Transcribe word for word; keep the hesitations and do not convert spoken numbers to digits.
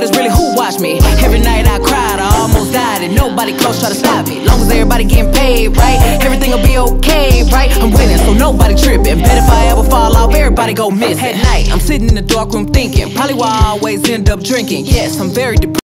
but it's really who watched me. Every night I cried, I almost died, and nobody close try to stop me. Long as everybody getting paid, right, everything will be okay, right? I'm winning, so nobody tripping. Bet if I ever fall off, everybody go miss. At night, I'm sitting in the dark room thinking, probably why I always end up drinking. Yes, I'm very depressed.